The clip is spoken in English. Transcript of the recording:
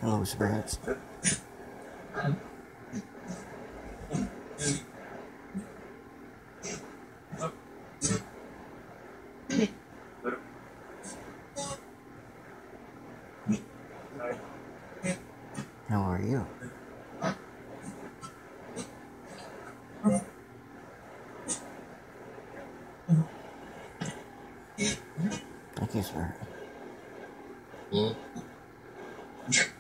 Hello, spirits. How are you? Thank you, spirit.